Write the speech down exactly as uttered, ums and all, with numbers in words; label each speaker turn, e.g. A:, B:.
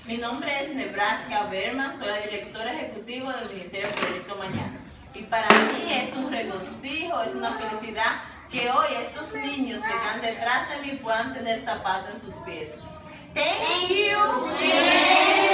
A: Mi nombre es Nebraska Berman, soy la directora ejecutiva del Ministerio del Proyecto Mañana. Y para mí es un regocijo, es una felicidad que hoy estos niños que están detrás de mí puedan tener zapatos en sus pies. Thank you.